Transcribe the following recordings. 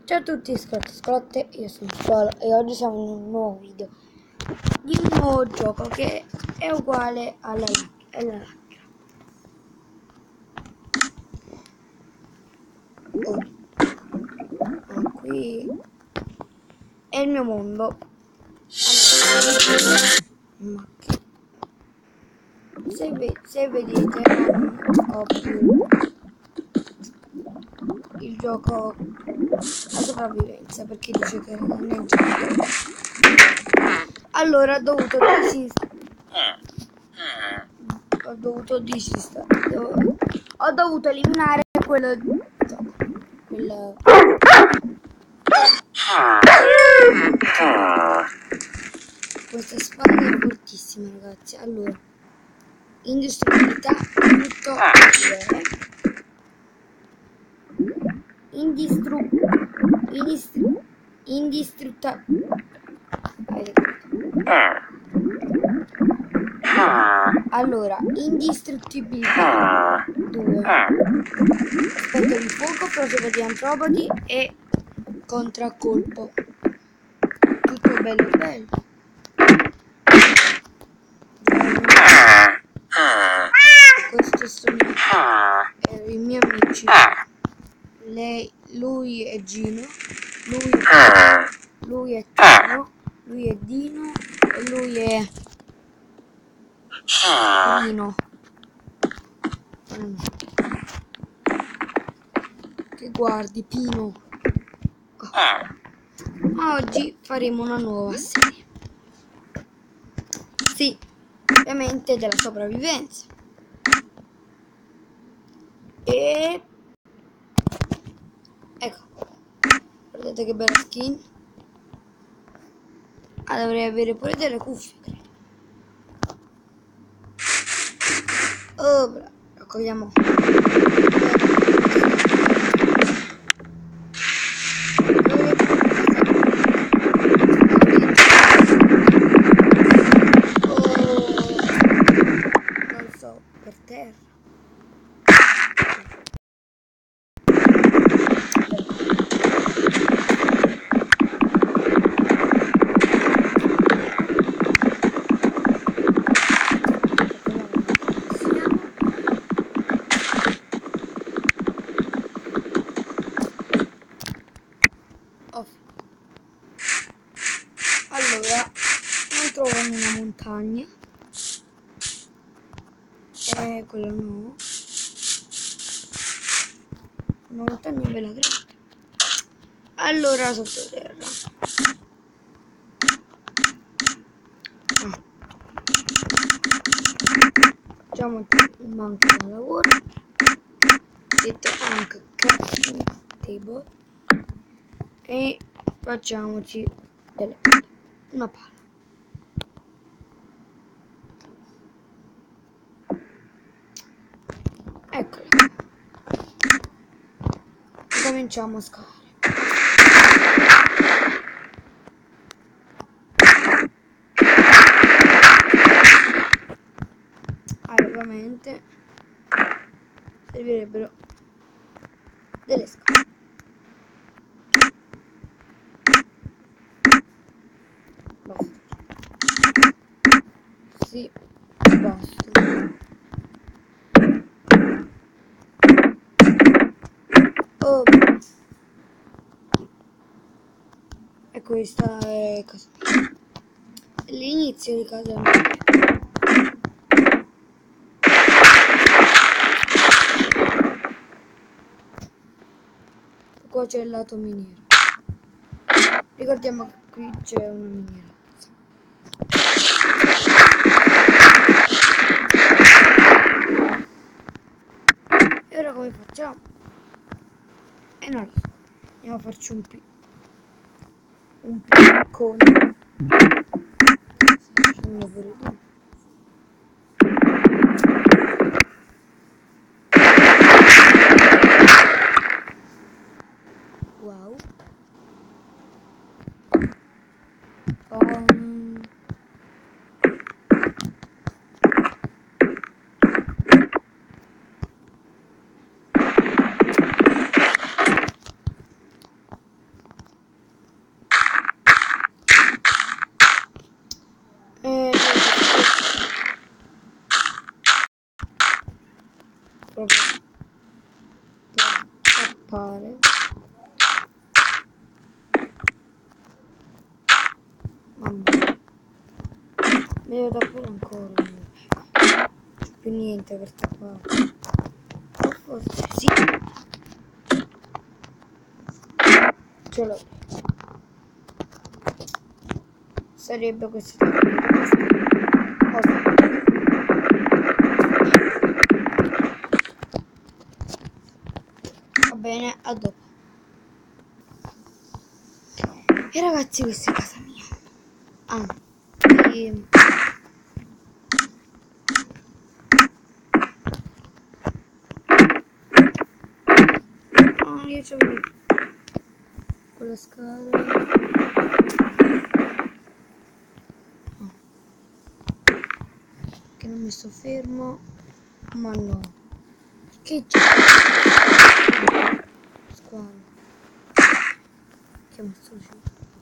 Ciao a tutti scrotte, io sono Scuola e oggi siamo in un nuovo video di un nuovo gioco che è uguale alla lacchera. Qui è il mio mondo. Allora, se vedete ho più il gioco a sopravvivenza, perché dice che non è gioco. Allora ho dovuto eliminare quello gioco. Questa spada è fortissima, ragazzi. Allora, indistruttibilità tutto allora, indistruttibilità 2, aspetto di fuoco, prosegue di antropodi e contraccolpo. Tutto bello bello. Questo sono i miei amici. Lui è Gino, lui è Tino, lui è Dino e lui è Pino. Che guardi, Pino. Oggi faremo una nuova serie. Sì, ovviamente della sopravvivenza. E ecco, guardate che bella skin. Dovrei avere pure delle cuffie, credo. Oh, bravo, raccogliamo. Non so, per terra. Allora, non trovo una montagna. Quello no. Una montagna bella grande. Allora, sottoterra. Facciamo un banco da lavoro. Metto anche crafting table. E facciamoci una pala. Eccola. Cominciamo a scavare. Ovviamente servirebbero delle scale. Basta. Sì, basta. Oh. E questa è casa mia. L'inizio di casa mia. Qua c'è il lato miniero. Ricordiamo che qui c'è una miniera. E ora come facciamo? Non lo so. Andiamo a farci un piccone. Facciamo pure tu. Wow. fare. Mamma, mi devo davvero ancora. Non c'è più niente per tappare. O forse sì. Ce l'ho. Sarebbe questo. Va bene, a dopo. E ragazzi, questa è casa mia. Io c'ho con la scala. Che non mi sto fermo. Ma no. Che c'è? Squalo. Che mi sto giù.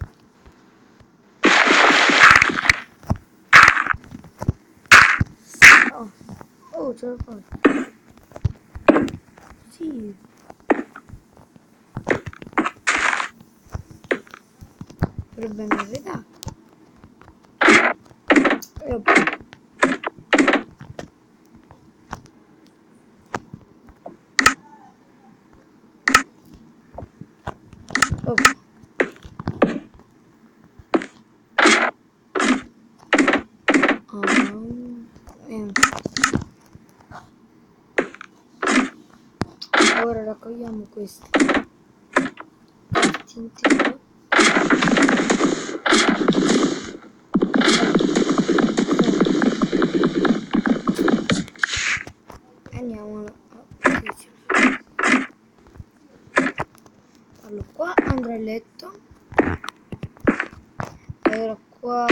Oh, ce l'ho fatta. Sì. Però ben arredato. E ho ora raccogliamo questi intero. Andiamo a posizionare. Allora qua andrà il letto. Allora qua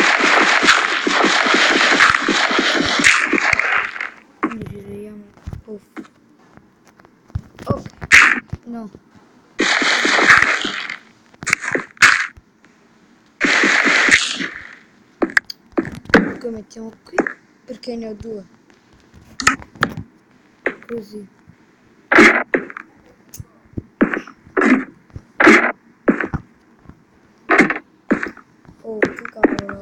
giriamo. Ok, no. Lo mettiamo qui perché ne ho due. Così. Oh, che cavolo.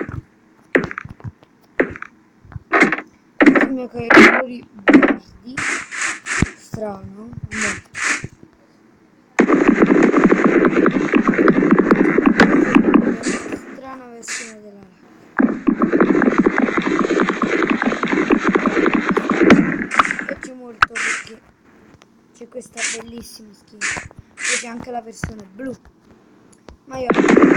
Sembra che i colori verdi. Strano. No. Strana versione della oggi molto perché c'è questa bellissima skin. Poi c'è anche la versione blu. Ma io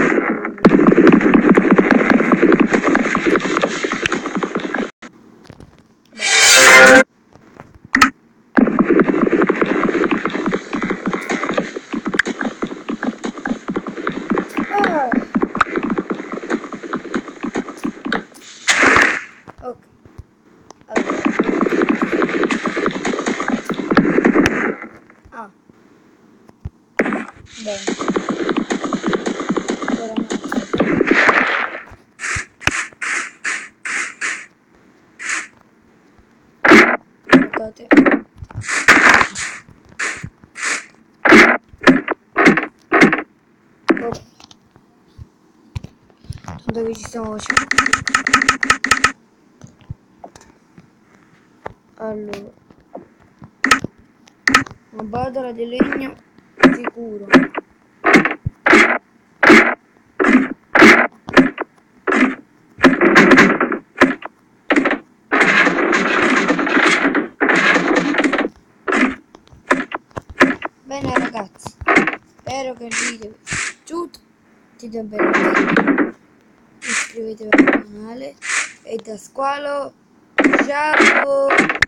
ok. Allora. Bene. Ora guardate. Ok. Dove ci stiamo facendo? Allora, una batola di legno sicuro. Bene ragazzi, spero che il video vi sia piaciuto. Mettete un bel like, iscrivetevi al canale e da Squalo, ciao!